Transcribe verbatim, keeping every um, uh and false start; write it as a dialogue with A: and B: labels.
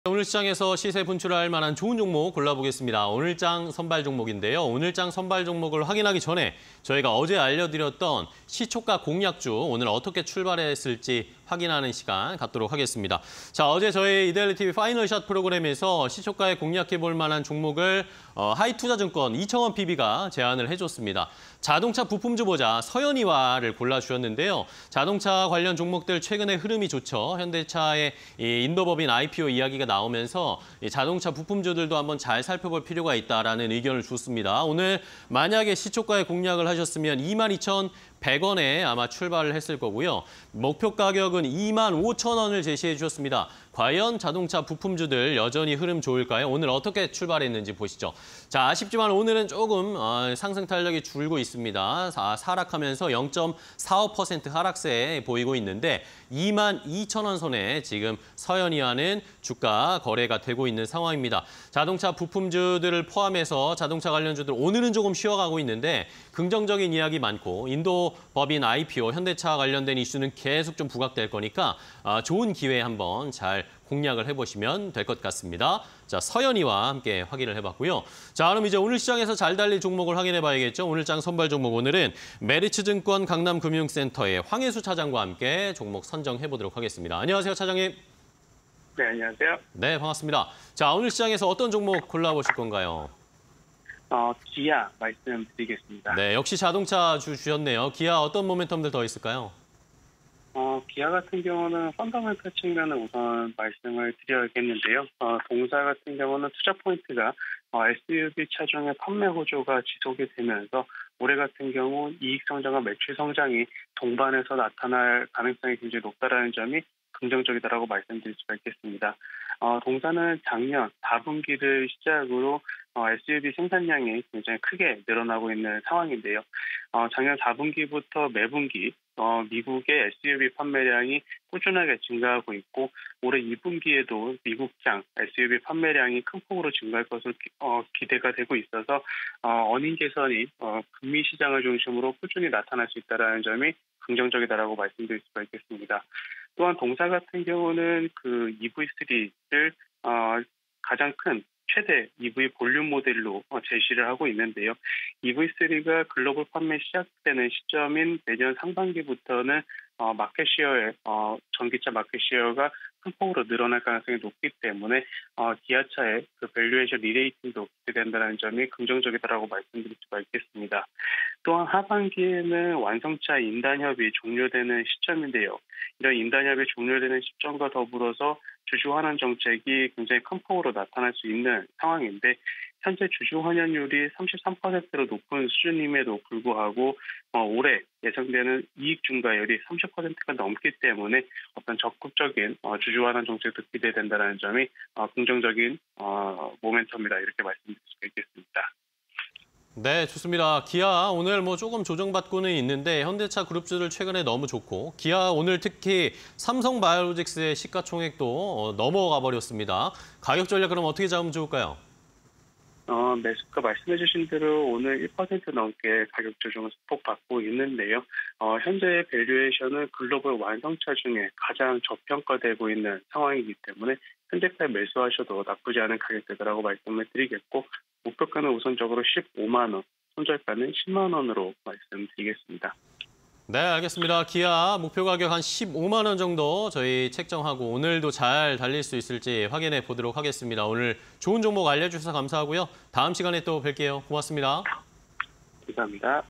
A: 오늘 시장에서 시세 분출할 만한 좋은 종목 골라보겠습니다. 오늘장 선발 종목인데요. 오늘장 선발 종목을 확인하기 전에 저희가 어제 알려드렸던 시초가 공략주 오늘 어떻게 출발했을지 확인하는 시간 갖도록 하겠습니다. 자, 어제 저희 이데일리티비 파이널샷 프로그램에서 시초가에 공략해볼 만한 종목을 어, 하이투자증권 이청원 피비가 제안을 해줬습니다. 자동차 부품주 보자 서현이와를 골라주셨는데요. 자동차 관련 종목들 최근에 흐름이 좋죠. 현대차의 이 인도법인 아이피오 이야기가 나오면서 이 자동차 부품주들도 한번 잘 살펴볼 필요가 있다라는 의견을 줬습니다. 오늘 만약에 시초가에 공략을 하셨으면 이만 이천백 원에 아마 출발을 했을 거고요. 목표 가격은 이만 오천 원을 제시해 주셨습니다. 과연 자동차 부품주들 여전히 흐름 좋을까요? 오늘 어떻게 출발했는지 보시죠. 자, 아쉽지만 오늘은 조금 상승 탄력이 줄고 있습니다. 하락하면서 영 점 사오 퍼센트 하락세 보이고 있는데 이만 이천 원 선에 지금 서현이와는 주가 거래가 되고 있는 상황입니다. 자동차 부품주들을 포함해서 자동차 관련주들 오늘은 조금 쉬어가고 있는데 긍정적인 이야기 많고 인도 법인 아이피오, 현대차 관련된 이슈는 계속 좀 부각될 거니까 좋은 기회에 한번 잘 공략을 해보시면 될 것 같습니다. 자, 서현이와 함께 확인을 해봤고요. 자, 그럼 이제 오늘 시장에서 잘 달릴 종목을 확인해봐야겠죠. 오늘장 선발 종목 오늘은 메리츠증권 강남금융센터의 황혜수 차장과 함께 종목 선정해보도록 하겠습니다. 안녕하세요, 차장님.
B: 네, 안녕하세요.
A: 네, 반갑습니다. 자, 오늘 시장에서 어떤 종목 골라보실 건가요?
B: 어, 기아 말씀드리겠습니다.
A: 네, 역시 자동차 주 주셨네요. 기아 어떤 모멘텀들 더 있을까요?
B: 어, 기아 같은 경우는 펀더멘털 측면을 우선 말씀을 드려야겠는데요. 어, 동사 같은 경우는 투자 포인트가 어, 에스유브이 차종의 판매 호조가 지속이 되면서 올해 같은 경우 이익 성장과 매출 성장이 동반해서 나타날 가능성이 굉장히 높다라는 점이 긍정적이다라고 말씀드릴 수가 있겠습니다. 어, 동사는 작년 사 분기를 시작으로 어, 에스유브이 생산량이 굉장히 크게 늘어나고 있는 상황인데요. 어, 작년 사 분기부터 매분기 어, 미국의 에스유브이 판매량이 꾸준하게 증가하고 있고 올해 이 분기에도 미국장 에스유브이 판매량이 큰 폭으로 증가할 것으로 기, 어, 기대가 되고 있어서 어, 어닝 개선이 어, 북미 시장을 중심으로 꾸준히 나타날 수 있다는 점이 긍정적이다라고 말씀드릴 수가 있겠습니다. 또한 동사 같은 경우는 그 이브이쓰리를 어, 가장 큰 최대 이브이 볼륨 모델로 제시를 하고 있는데요. 이브이쓰리가 글로벌 판매 시작되는 시점인 내년 상반기부터는 어, 마켓 시어의 어, 전기차 마켓 시어가 큰 폭으로 늘어날 가능성이 높기 때문에 어, 기아차의 그 밸류에이션 리레이팅도 기대된다는 점이 긍정적이다라고 말씀드릴 수가 있겠습니다. 또한 하반기에는 완성차 인단협이 종료되는 시점인데요. 이런 인단협이 종료되는 시점과 더불어서 주주 환원 정책이 굉장히 큰 폭으로 나타날 수 있는 상황인데 현재 주주 환원율이 삼십삼 퍼센트로 높은 수준임에도 불구하고 어, 올해 예상되는 이익 증가율이 삼십 퍼센트가 넘기 때문에 어떤 적극적인 어, 주주 환원 정책도 기대된다는 점이 어, 긍정적인 어, 모멘텀이다 이렇게 말씀드릴 수가 있겠습니다.
A: 네, 좋습니다. 기아 오늘 뭐 조금 조정받고는 있는데 현대차 그룹주들 최근에 너무 좋고 기아 오늘 특히 삼성바이오로직스의 시가총액도 어, 넘어가 버렸습니다. 가격 전략 그럼 어떻게 잡으면 좋을까요?
B: 어, 매수가 말씀해주신 대로 오늘 일 퍼센트 넘게 가격 조정을 소폭 받고 있는데요. 어, 현재 밸류에이션은 글로벌 완성차 중에 가장 저평가되고 있는 상황이기 때문에 현재가에 매수하셔도 나쁘지 않은 가격대라고 말씀을 드리겠고 목표가는 우선적으로 십오만 원, 손절가는 십만 원으로 말씀드리겠습니다.
A: 네, 알겠습니다. 기아 목표 가격 한 십오만 원 정도 저희 책정하고 오늘도 잘 달릴 수 있을지 확인해 보도록 하겠습니다. 오늘 좋은 정보 알려주셔서 감사하고요. 다음 시간에 또 뵐게요. 고맙습니다.
B: 감사합니다.